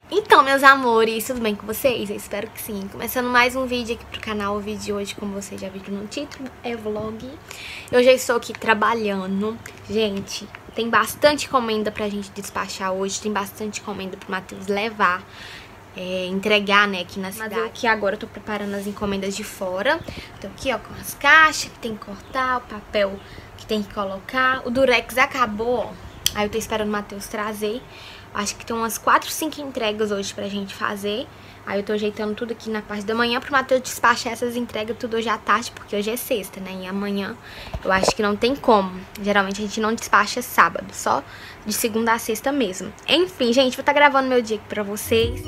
Então, meus amores, tudo bem com vocês? Eu espero que sim. Começando mais um vídeo aqui pro canal. O vídeo de hoje, como vocês já viram no título, é vlog. Eu já estou aqui trabalhando. Gente, tem bastante encomenda pra gente despachar hoje. Tem bastante encomenda pro Matheus levar, entregar, né, aqui na cidade. Mas aqui agora eu tô preparando as encomendas de fora. Tô aqui, ó, com as caixas que tem que cortar, o papel que tem que colocar. O Durex acabou, ó. Aí eu tô esperando o Matheus trazer. Acho que tem umas 4, 5 entregas hoje pra gente fazer. Aí eu tô ajeitando tudo aqui na parte da manhã pro Matheus despachar essas entregas tudo hoje à tarde, porque hoje é sexta, né? E amanhã eu acho que não tem como. Geralmente a gente não despacha sábado, só de segunda a sexta mesmo. Enfim, gente, vou estar gravando meu dia aqui pra vocês.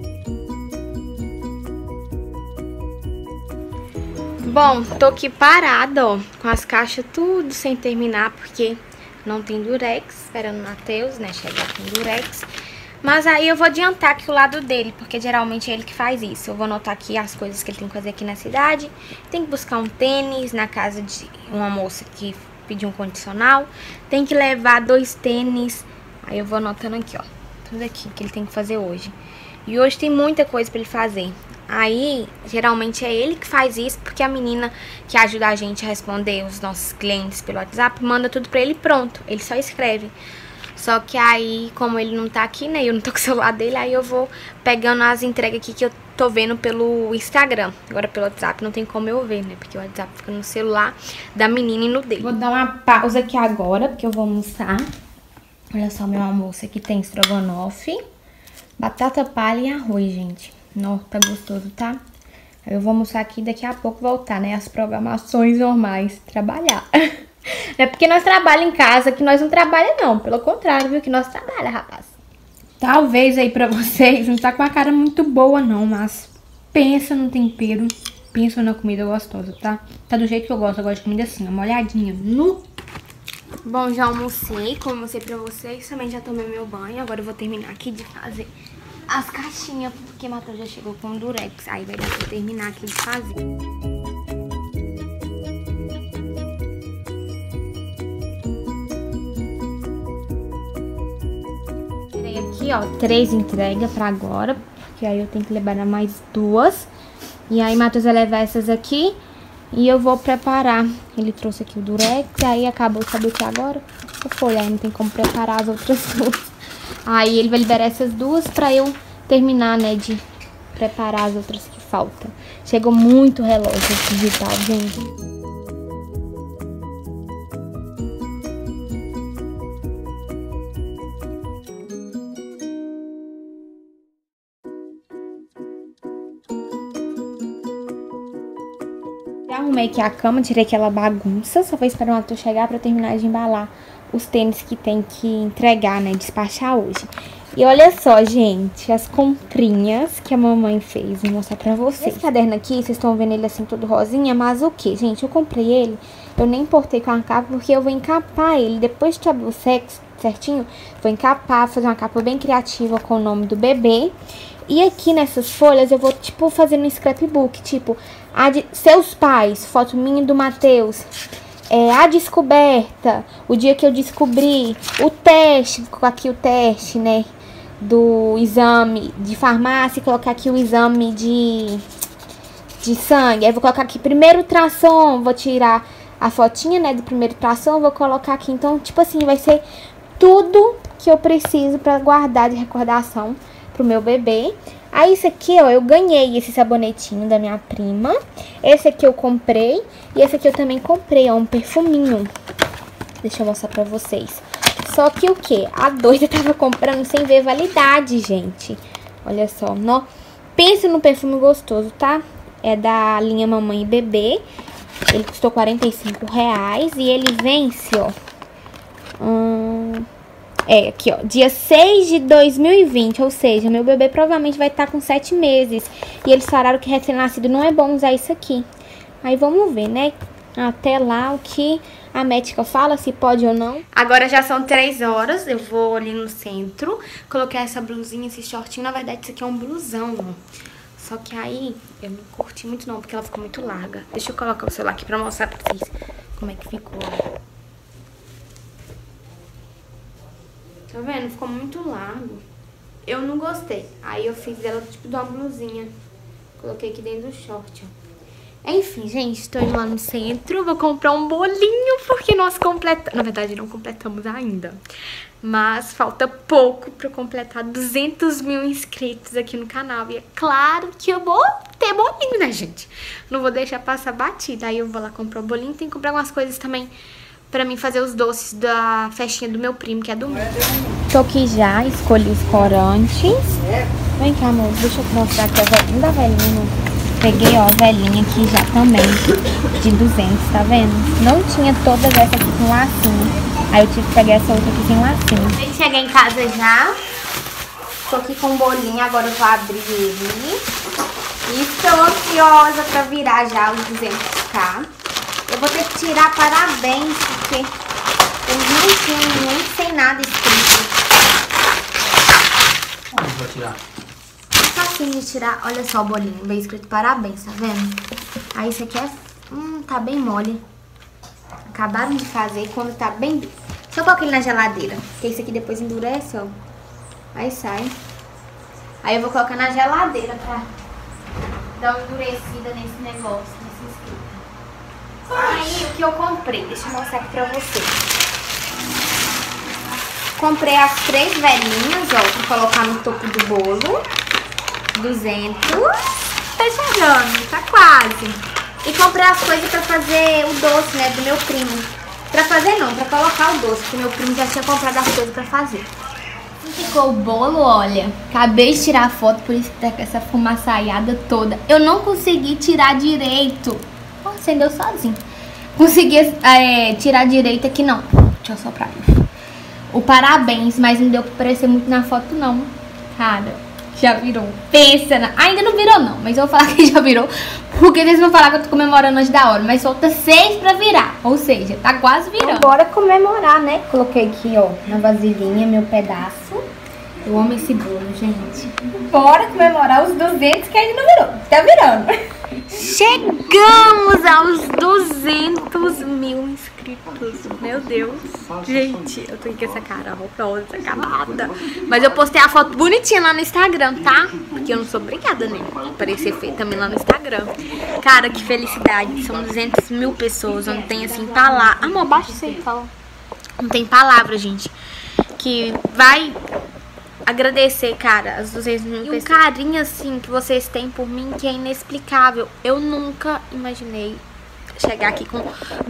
Bom, tô aqui parada, ó, com as caixas tudo sem terminar, porque não tem Durex, esperando o Matheus, né, chegar com Durex. Mas aí eu vou adiantar aqui o lado dele, porque geralmente é ele que faz isso. Eu vou anotar aqui as coisas que ele tem que fazer aqui na cidade. Tem que buscar um tênis na casa de uma moça que pediu um condicional. Tem que levar 2 tênis. Aí eu vou anotando aqui, ó, tudo aqui que ele tem que fazer hoje. E hoje tem muita coisa pra ele fazer. Aí, geralmente é ele que faz isso, porque a menina que ajuda a gente a responder os nossos clientes pelo WhatsApp, manda tudo pra ele pronto, ele só escreve. Só que aí, como ele não tá aqui, né, eu não tô com o celular dele, aí eu vou pegando as entregas aqui que eu tô vendo pelo Instagram. Agora pelo WhatsApp não tem como eu ver, né, porque o WhatsApp fica no celular da menina e no dele. Vou dar uma pausa aqui agora, porque eu vou almoçar. Olha só, meu almoço aqui tem estrogonofe, batata palha e arroz, gente. Nossa, tá gostoso, tá? Aí eu vou almoçar aqui e daqui a pouco voltar, né? As programações normais, trabalhar. Não é porque nós trabalhamos em casa que nós não trabalhamos, não. Pelo contrário, viu? Que nós trabalhamos, rapaz. Talvez aí pra vocês não tá com a cara muito boa, não. Mas pensa no tempero, pensa na comida gostosa, tá? Tá do jeito que eu gosto. Eu gosto de comida assim, uma olhadinha no... Bom, já almocei, como eu mostrei pra vocês. Também já tomei meu banho. Agora eu vou terminar aqui de fazer as caixinhas, porque o Matheus já chegou com o Durex. Aí vai dar pra terminar aqui de fazer. Tirei aqui, ó, 3 entregas pra agora, porque aí eu tenho que levar mais 2. E aí o Matheus vai levar essas aqui e eu vou preparar. Ele trouxe aqui o Durex, aí acabou, sabe o que agora? Foi, aí não tem como preparar as outras 2. Aí ele vai liberar essas 2 pra eu terminar, né, de preparar as outras que faltam. Chegou muito relógio digital, gente. Já arrumei aqui a cama, tirei aquela bagunça. Só vou esperar o Matheus chegar pra eu terminar de embalar os tênis que tem que entregar, né, despachar hoje. E olha só, gente, as comprinhas que a mamãe fez, vou mostrar pra vocês. Esse caderno aqui, vocês estão vendo ele assim todo rosinha, mas o que, gente? Eu comprei ele, eu nem importei com a capa, porque eu vou encapar ele. Depois que abrir o sexo certinho, vou encapar, fazer uma capa bem criativa com o nome do bebê. E aqui nessas folhas eu vou, tipo, fazendo um scrapbook, tipo, seus pais, foto minha e do Matheus. A descoberta, o dia que eu descobri, o teste, colocar aqui o teste, né, do exame de farmácia, colocar aqui o exame de sangue. Aí vou colocar aqui primeiro ultrassom, vou tirar a fotinha, né, do primeiro ultrassom, vou colocar aqui. Então, tipo assim, vai ser tudo que eu preciso pra guardar de recordação pro meu bebê. Aí esse aqui, ó, eu ganhei esse sabonetinho da minha prima. Esse aqui eu comprei. E esse aqui eu também comprei, ó, um perfuminho. Deixa eu mostrar pra vocês. Só que o que? A doida tava comprando sem ver validade, gente. Olha só, não. Pensa no perfume gostoso, tá? É da linha Mamãe e Bebê. Ele custou R$45 e ele vence, ó. Aqui, ó, dia 6 de 2020, ou seja, meu bebê provavelmente vai estar com 7 meses. E eles falaram que recém-nascido não é bom usar isso aqui. Aí vamos ver, né? Até lá o que a médica fala, se pode ou não. Agora já são 3 horas, eu vou ali no centro colocar essa blusinha, esse shortinho. Na verdade, isso aqui é um blusão, ó. Só que aí eu não curti muito não, porque ela ficou muito larga. Deixa eu colocar o celular aqui pra mostrar pra vocês como é que ficou, ó. Tá vendo? Ficou muito largo. eu não gostei. Aí eu fiz ela tipo de uma blusinha. Coloquei aqui dentro do short, ó. Enfim, gente, tô indo lá no centro. Vou comprar um bolinho porque nós completamos... Na verdade, não completamos ainda. Mas falta pouco pra completar 200 mil inscritos aqui no canal. E é claro que eu vou ter bolinho, né, gente? Não vou deixar passar batida. Aí eu vou lá comprar o bolinho. Tem que comprar algumas coisas também pra mim fazer os doces da festinha do meu primo, que é domingo. Tô aqui já, escolhi os corantes. Vem cá, amor, deixa eu mostrar aqui a velhinha da velhinha. Peguei, ó, a velhinha aqui já também, de 200, tá vendo? Não tinha todas essas aqui com lacinho. Aí eu tive que pegar essa outra aqui sem lacinho. Cheguei em casa já. Tô aqui com o bolinho, agora eu vou abrir ele. E estou ansiosa pra virar já os 200k. Eu vou ter que tirar parabéns, porque eles não tinham nem sem nada escrito. Onde vou tirar? Facinho de tirar. Olha só o bolinho, bem escrito parabéns, tá vendo? Aí esse aqui é... tá bem mole. Acabaram de fazer quando tá bem... Deixa eu colocar ele na geladeira, porque esse aqui depois endurece, ó. Aí sai. Aí eu vou colocar na geladeira pra dar uma endurecida nesse negócio, nesse escrito. Aí o que eu comprei, deixa eu mostrar aqui pra vocês. Comprei as 3 velhinhas, ó, pra colocar no topo do bolo. 200. Tá chegando, tá quase. E comprei as coisas pra fazer o doce, né, do meu primo. Pra fazer não, pra colocar o doce, porque meu primo já tinha comprado as coisas pra fazer. Ficou o bolo, olha. Acabei de tirar a foto, por isso que tá com essa fumaçaiada toda. Eu não consegui tirar direito. Oh, acendeu sozinho. Consegui tirar direito aqui, não. Deixa eu soprar. O parabéns, mas não deu pra aparecer muito na foto, não. Cara, já virou. Pensa na... Ainda não virou, não. Mas eu vou falar que já virou, porque eles vão falar que eu tô comemorando antes da hora. Mas falta 6 pra virar. Ou seja, tá quase virando. Então, bora comemorar, né? Coloquei aqui, ó, na vasilhinha, meu pedaço. Eu amo esse bolo, gente. Bora comemorar os 200 que ainda não virou. Tá virando. Chegamos aos 200 mil inscritos. Meu Deus. Gente, eu tô aqui com essa cara horrorosa, acabada. Mas eu postei a foto bonitinha lá no Instagram, tá? Porque eu não sou obrigada, né? Parecer feia também lá no Instagram. Cara, que felicidade. São 200 mil pessoas. Não tem assim palavra. Amor, baixa isso aí, fala. Não tem palavra, gente. Que vai... agradecer, cara, as 200 mil pessoas. E um carinho, assim, que vocês têm por mim, que é inexplicável. Eu nunca imaginei chegar aqui com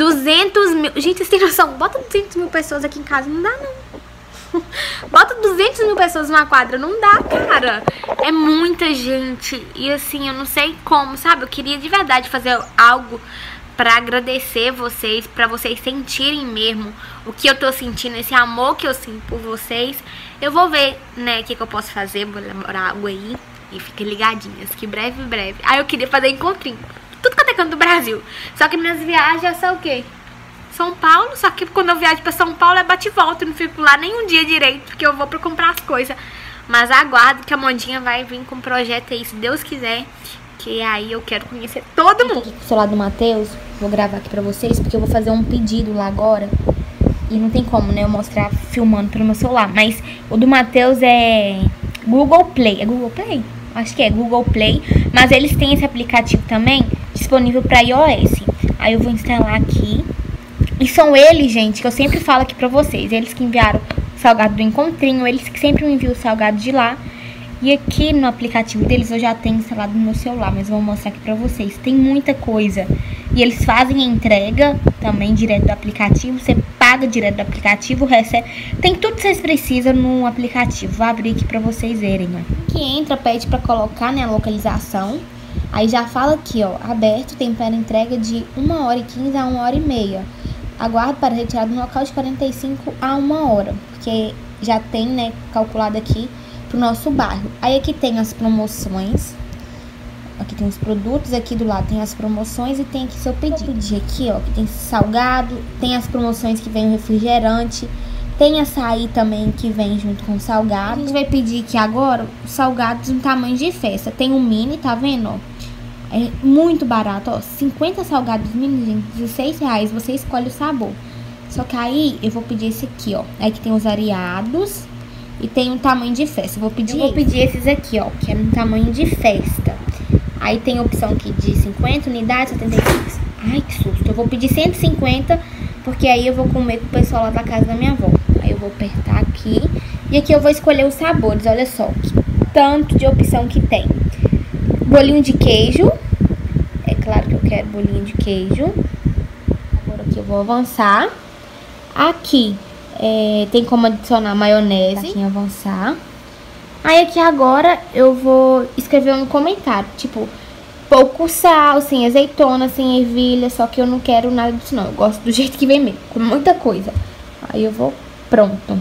200 mil... Gente, vocês têm noção? Bota 200 mil pessoas aqui em casa, não dá, não. Bota 200 mil pessoas numa quadra, não dá, cara. É muita gente. E, assim, eu não sei como, sabe? Eu queria, de verdade, fazer algo pra agradecer vocês, pra vocês sentirem mesmo o que eu tô sentindo, esse amor que eu sinto por vocês. Eu vou ver, né, o que eu posso fazer, vou lembrar algo aí e fiquem ligadinhas, que breve. Aí eu queria fazer encontrinho, tudo quanto é canto do Brasil. Só que minhas viagens são o quê? São Paulo, só que quando eu viajo pra São Paulo é bate e volta, eu não fico lá nem um dia direito, porque eu vou pra comprar as coisas. Mas aguardo que a Mondinha vai vir com um projeto aí, se Deus quiser, que aí eu quero conhecer todo mundo. Aqui com o celular do Matheus, vou gravar aqui pra vocês, porque eu vou fazer um pedido lá agora. E não tem como, né, eu mostrar filmando pelo meu celular. Mas o do Matheus é Google Play. É Google Play? Acho que é Google Play. Mas eles têm esse aplicativo também disponível para iOS. Aí eu vou instalar aqui. E são eles, gente, que eu sempre falo aqui pra vocês. Eles que enviaram o salgado do encontrinho. Eles que sempre me enviam o salgado de lá. E aqui no aplicativo deles eu já tenho instalado no meu celular. Mas eu vou mostrar aqui pra vocês. Tem muita coisa. E eles fazem a entrega também direto do aplicativo. Você paga direto do aplicativo, recebe. Tem tudo que vocês precisam no aplicativo. Vou abrir aqui pra vocês verem, ó. Que entra, pede pra colocar, né, a localização. Aí já fala aqui, ó, aberto, tem para entrega de 1h15 a 1h30. Aguardo para retirada no local de 45 a 1 hora. Porque já tem, né, calculado aqui pro nosso bairro. Aí aqui tem as promoções. Aqui tem os produtos, aqui do lado tem as promoções e tem aqui seu pedido. Aqui, ó, que tem salgado, tem as promoções que vem o refrigerante, tem açaí também que vem junto com o salgado. A gente vai pedir aqui agora os salgados no tamanho de festa. Tem um mini, tá vendo, ó? É muito barato, ó, 50 salgados mini, gente, R$16. Você escolhe o sabor. Só que aí eu vou pedir esse aqui, ó. Aí que tem os areados, E tem um tamanho de festa. Eu vou pedir esses aqui, ó, que é um tamanho de festa. Aí tem a opção aqui de 50 unidades, 75. Ai, que susto. Eu vou pedir 150, porque aí eu vou comer com o pessoal lá da casa da minha avó. Aí eu vou apertar aqui. E aqui eu vou escolher os sabores. Olha só, que tanto de opção que tem. Bolinho de queijo. É claro que eu quero bolinho de queijo. Agora aqui eu vou avançar. Aqui tem como adicionar maionese. Aqui em avançar. Aí aqui agora eu vou escrever um comentário. Tipo, pouco sal, sem azeitona, sem ervilha. Só que eu não quero nada disso não. Eu gosto do jeito que vem mesmo, com muita coisa. Aí eu vou, pronto.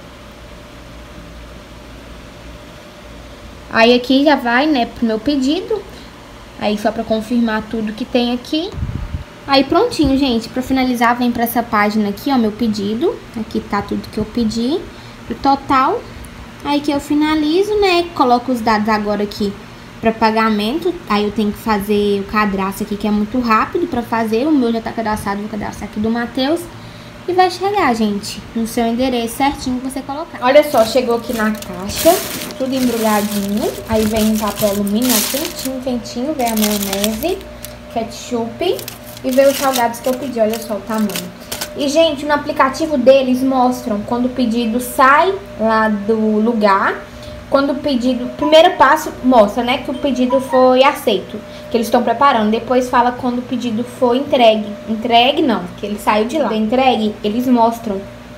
Aí aqui já vai, né, pro meu pedido. Aí só pra confirmar tudo que tem aqui. Aí prontinho, gente. Pra finalizar, vem pra essa página aqui, ó, meu pedido. Aqui tá tudo que eu pedi, o total. Aí que eu finalizo, né, coloco os dados agora aqui pra pagamento. Aí eu tenho que fazer o cadastro aqui, que é muito rápido pra fazer. O meu já tá cadastrado, vou cadastrar aqui do Matheus. E vai chegar, gente, no seu endereço certinho que você colocar. Olha só, chegou aqui na caixa, tudo embrulhadinho. Aí vem um papel alumínio, quentinho, quentinho. Vem a maionese, ketchup e vem os salgados que eu pedi, olha só o tamanho. E, gente, no aplicativo deles mostram quando o pedido sai lá do lugar. Quando o pedido... Primeiro passo mostra, né, que o pedido foi aceito, que eles estão preparando. Depois fala quando o pedido foi entregue. Entregue não, que ele saiu de lá. Entregue, eles mostram.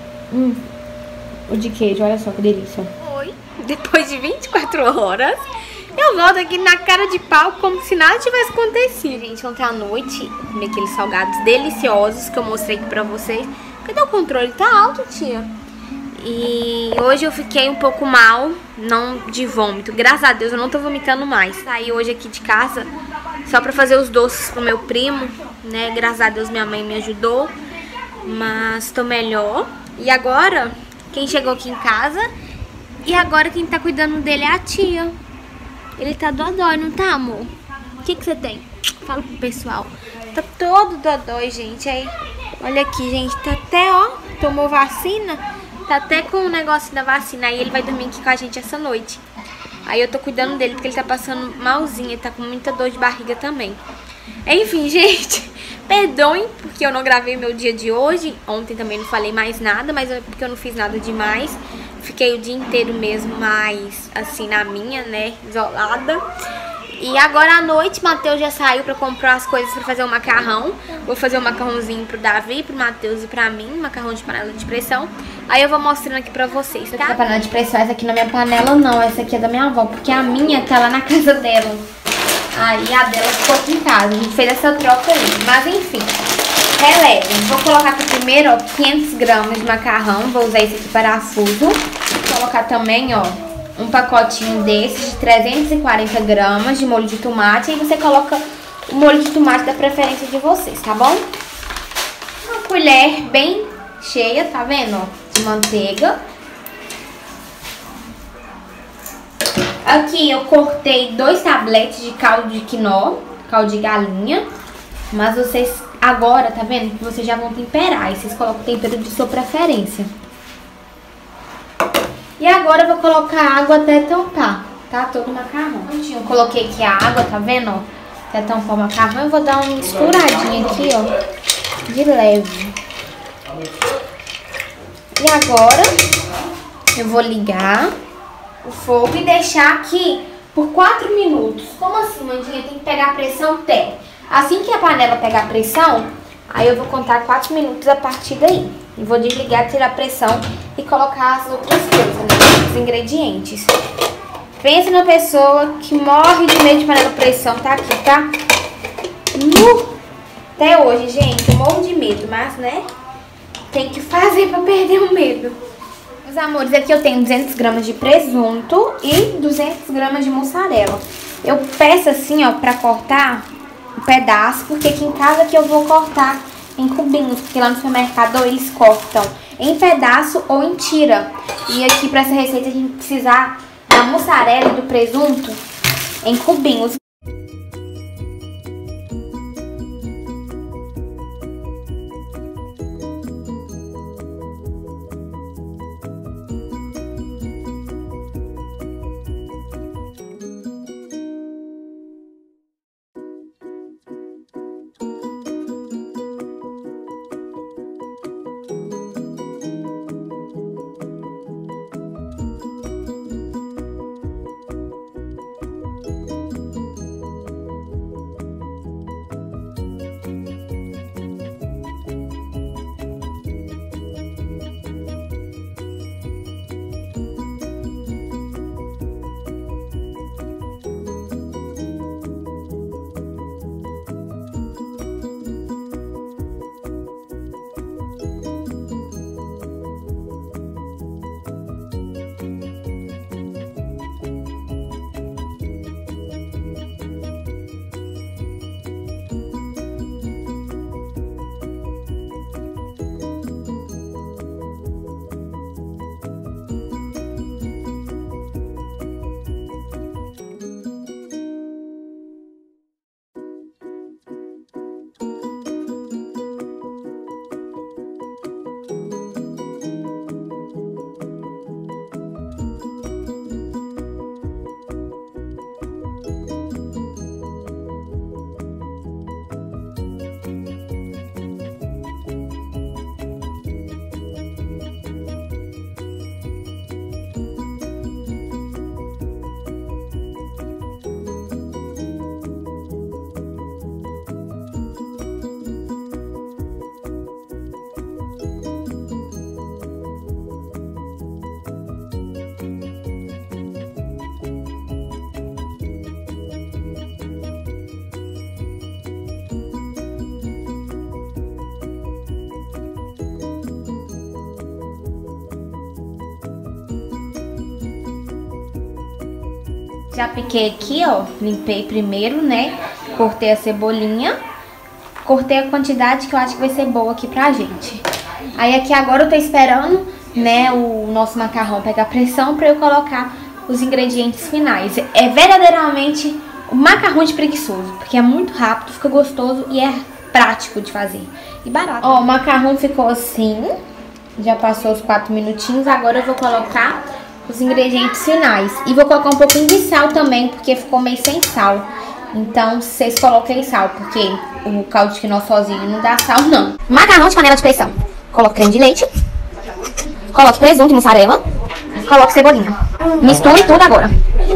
O de queijo, olha só que delícia. Oi, depois de 24 horas, eu volto aqui na cara de pau como se nada tivesse acontecido. Gente, ontem à noite, eu comi aqueles salgados deliciosos que eu mostrei aqui pra vocês. Cadê o controle? Tá alto, tia. E hoje eu fiquei um pouco mal, não de vômito. Graças a Deus eu não tô vomitando mais. Saí hoje aqui de casa só pra fazer os doces pro meu primo, né? Graças a Deus minha mãe me ajudou, mas tô melhor. E agora, quem chegou aqui em casa, e agora quem tá cuidando dele é a tia. Ele tá dodói, não tá, amor? O que que você tem? Fala pro pessoal. Tá todo dodói, gente. Aí, olha aqui, gente, tá até, ó, tomou vacina. Tá até com o negócio da vacina. Aí ele vai dormir aqui com a gente essa noite. Aí eu tô cuidando dele porque ele tá passando malzinho. Ele tá com muita dor de barriga também. Enfim, gente, perdoem porque eu não gravei meu dia de hoje. Ontem também não falei mais nada, mas é porque eu não fiz nada demais. Fiquei o dia inteiro mesmo, mais assim, na minha, né, isolada. E agora à noite, Matheus já saiu pra comprar as coisas pra fazer o macarrão. Vou fazer um macarrãozinho pro Davi, pro Matheus e pra mim. Macarrão de panela de pressão. Aí eu vou mostrando aqui pra vocês, tá? Essa panela de pressão, essa aqui na minha panela não. Essa aqui é da minha avó, porque a minha tá lá na casa dela. Aí a dela ficou aqui em casa. A gente fez essa troca aí. Mas enfim, relevem. Vou colocar aqui primeiro, ó, 500 gramas de macarrão. Vou usar esse aqui parafuso. Vou colocar também, ó, um pacotinho desses de 340 gramas de molho de tomate. E você coloca o molho de tomate da preferência de vocês, tá bom? Uma colher bem cheia, tá vendo, ó, de manteiga. Aqui eu cortei 2 tabletes de caldo de quinó, caldo de galinha. Mas vocês agora, tá vendo, que vocês já vão temperar. E vocês colocam o tempero de sua preferência. E agora eu vou colocar água até tampar, tá? Todo o macarrão. Eu coloquei aqui a água, tá vendo, ó? Até tampar o macarrão. Eu vou dar uma misturadinha aqui, ó, de leve. E agora eu vou ligar o fogo e deixar aqui por 4 minutos. Como assim, Mandinha? Tem que pegar pressão? Tem. Assim que a panela pegar pressão, aí eu vou contar 4 minutos a partir daí. E vou desligar, tirar a pressão e colocar as outras coisas, né? Os ingredientes. Pensa na pessoa que morre de medo de panela de pressão, tá aqui, tá? Até hoje, gente, eu morro de medo, mas, né, tem que fazer pra perder o medo. Meus amores, aqui eu tenho 200 gramas de presunto e 200 gramas de mussarela. Eu peço assim, ó, pra cortar um pedaço, porque aqui em casa que eu vou cortar em cubinhos, porque lá no supermercado eles cortam em pedaço ou em tira. E aqui pra essa receita a gente precisa da mussarela e do presunto em cubinhos. Já piquei aqui, ó, limpei primeiro, né? Cortei a cebolinha. Cortei a quantidade que eu acho que vai ser boa aqui pra gente. Aí aqui agora eu tô esperando, né, o nosso macarrão pegar pressão pra eu colocar os ingredientes finais. É verdadeiramente um macarrão de preguiçoso, porque é muito rápido, fica gostoso e é prático de fazer. E barato. Ó, o macarrão ficou assim, já passou os 4 minutinhos, agora eu vou colocar os ingredientes finais. E vou colocar um pouquinho de sal também, porque ficou meio sem sal. Então, vocês coloquem sal, porque o caldo de quinoa sozinho não dá sal, não. Macarrão de panela de pressão. Coloque creme de leite. Coloque presunto e mussarela. Coloque cebolinha. Misture tudo agora.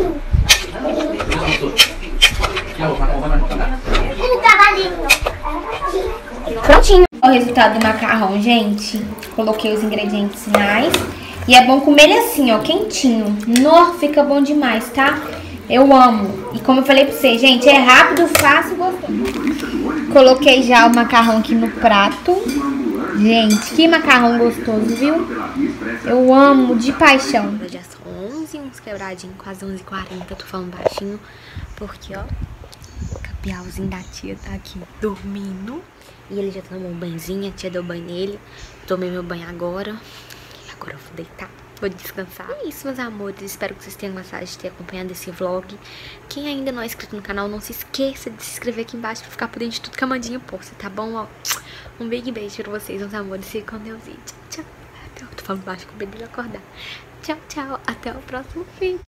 Prontinho. O resultado do macarrão, gente. Coloquei os ingredientes finais. E é bom comer ele assim, ó, quentinho. Nossa, fica bom demais, tá? Eu amo. E como eu falei pra vocês, gente, é rápido, fácil e gostoso. Coloquei já o macarrão aqui no prato. Gente, que macarrão gostoso, viu? Eu amo de paixão. Já são 11, uns quebradinhos, quase 11h40. Tô falando baixinho, porque, ó, o capialzinho da tia tá aqui dormindo. E ele já tomou um banhozinho, a tia deu banho nele. Tomei meu banho agora. E agora eu vou deitar. Vou descansar. É isso, meus amores. Espero que vocês tenham gostado de ter acompanhado esse vlog. Quem ainda não é inscrito no canal, não se esqueça de se inscrever aqui embaixo pra ficar por dentro de tudo que a Amandinha posta, tá bom? Ó, um big beijo pra vocês, meus amores. Fiquem com Deus e tchau, tchau. Tô falando baixo com o bebê dele acordar. Tchau, tchau. Até o próximo vídeo.